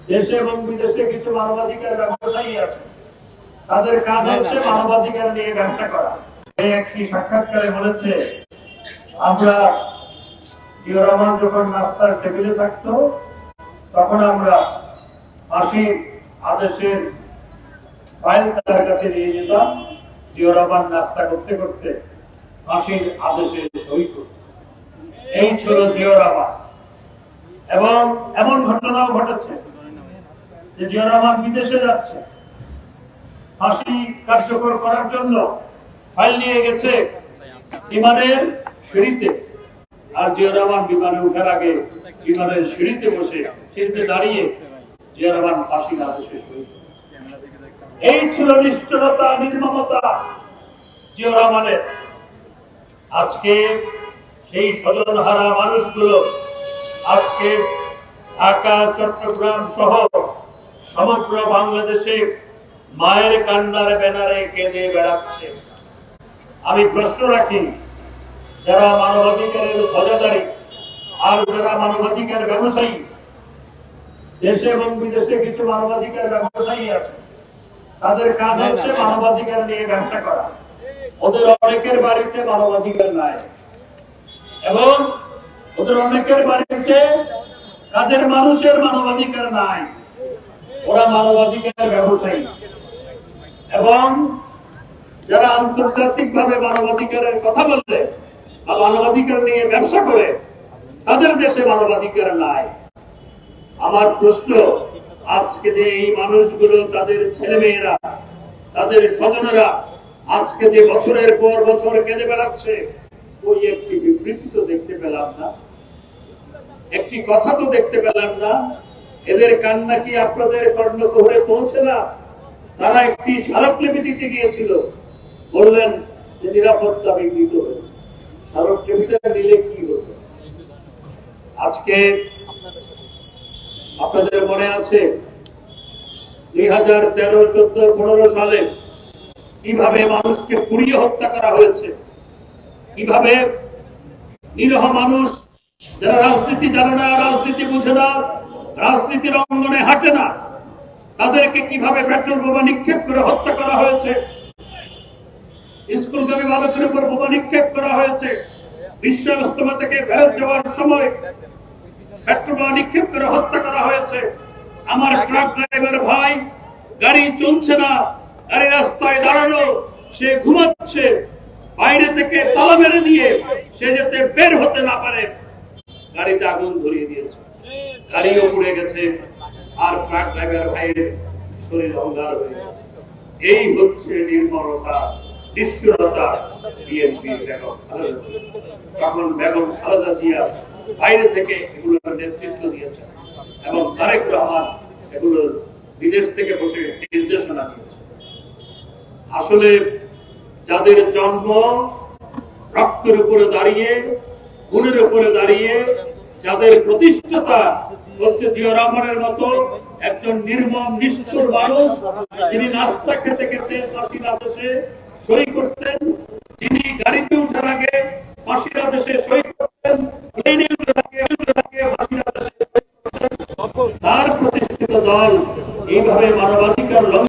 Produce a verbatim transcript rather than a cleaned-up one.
দেশে এবং বিদেশে কিছু মানবাধিকার ব্যবসায়ী আছে, তাদের কাজ হচ্ছে মানবাধিকার নিয়ে ব্যবসা করা। এই একটি সাক্ষাৎকারে বলেছে, আমরা জিয়া রহমান যখন নাস্তার টেবিলে থাকতো তখন আমরা ফাঁসির আদেশের ফাইল তার কাছে নিয়ে যেতাম, জিয়া রহমান নাস্তা করতে করতে ফাঁসির আদেশে সই করত। এই ছিল জিয়া রহমান। এবং এমন ঘটনাও ঘটেছে যে জিয়া রহমান বিদেশে যাচ্ছে, ফাঁসি কার্যকর করার জন্য ফাইল নিয়ে গেছে বিমানের সিঁড়িতে, আর জিয়া রহমান বিমানে উঠার আগে বিমানের সিঁড়িতে বসে সিঁড়িতে দাঁড়িয়ে জিয়া রহমান ফাঁসির আদেশে সই করত। এই ছিল নিষ্ঠুরতা, নির্মমতা জিয়া রহমানের। আজকে সেই স্বজনহারা মানুষগুলো আজকে ঢাকা, চট্টগ্রাম সহ সমগ্র বাংলাদেশে মায়ের কান্নার ব্যানারে কেঁদে বেড়াচ্ছে। আমি প্রশ্ন রাখি, যারা মানবাধিকারের ধ্বজাধারী আর যারা মানবাধিকার ব্যবসায়ী, দেশে এবং বিদেশে কিছু মানবাধিকার ব্যবসায়ী আছে, তাদের কাজ হচ্ছে মানবাধিকার নিয়ে ব্যবসা করা। ওদের অনেকের বাড়িতে মানবাধিকার নাই এবং ওদের অনেকের বাড়িতে কাজের মানুষের মানবাধিকার নাই। ওরা মানবাধিকার ব্যবসায়ী এবং যারা আন্তর্জাতিক ভাবে মানবাধিকারের কথা বলতে বা মানবাধিকার নিয়ে ব্যবসা করে, তাদের দেশে মানবাধিকার নাই। আমার প্রশ্ন, আজকে যে এই মানুষগুলো, তাদের ছেলেমেয়েরা, তাদের স্বজনেরা আজকে যে বছরের পর বছর কেঁদে বেড়াচ্ছে, ওই একটি বিবৃতি তো দেখতে পেলাম না, একটি কথা তো দেখতে পেলাম না। এদের কান্না কি আপনাদের কর্ণকুহরে পৌঁছে না? তারা একটি স্মারকলিপি দিতে গিয়েছিল, বললেন যে নিরাপত্তা বিঘ্নিত হয়েছে। স্মারকলিপিটা দিলে কি হতো? আজকে আপনাদের মনে আছে দুই হাজার তেরো চোদ্দ পনেরো সালে কিভাবে মানুষকে পুড়িয়ে হত্যা করা হয়েছে, কিভাবে নিরীহ মানুষ যারা রাজনীতি জানে না, রাজনীতি বুঝে না, রাজনীতির অঙ্গনে হাঁটে না, তাদেরকে কিভাবে পেট্রোল বোমা নিক্ষেপ করে হত্যা করা হয়েছে, স্কুলগামী বালকের উপর বোমা নিক্ষেপ করা হয়েছে, বিশ্ব ইজতেমা থেকে ফেরত যাওয়ার সময় পেট্রোল বোমা নিক্ষেপ করে হত্যা করা হয়েছে। আমার ট্রাক ড্রাইভার ভাই, গাড়ি চলছে না, গাড়ি রাস্তায় দাঁড়ানো, সে ঘুমাচ্ছে, বাইরে থেকে তালা মেরে দিয়ে সে যাতে বের হতে না পারে, গাড়িতে আগুন ধরিয়ে দিয়েছে, গাড়িও পুড়ে গেছে, আর ট্রাক ড্রাইভার ভাইয়ের শরীর অঙ্গার হয়ে গেছে। এই হচ্ছে নির্মমতা, নিষ্ঠুরতা বিএনপির বেগম খালেদা জিয়া। তখন বেগম খালেদা জিয়া বাইরে থেকে এগুলোর নেতৃত্ব দিয়েছে এবং তারেক রহমান এগুলো বিদেশ থেকে বসে নির্দেশনা দিয়েছে। আসলে যাদের জন্ম রক্তের উপরে দাঁড়িয়ে, গুণের উপরে দাঁড়িয়ে, যাদের প্রতিষ্ঠাতা হচ্ছে জিয়া রহমানের মতো একজন নির্মম নিষ্ঠুর মানুষ, যিনি নাস্তা খেতে খেতে ফাঁসির আদেশে সই করতেন, যিনি গাড়িতে উঠার আগে ফাঁসির আদেশে সই করতেন, প্লেনে উঠার আগে ফাঁসির আদেশে সই করতেন, তার প্রতিষ্ঠিত দল এইভাবে মানবাধিকার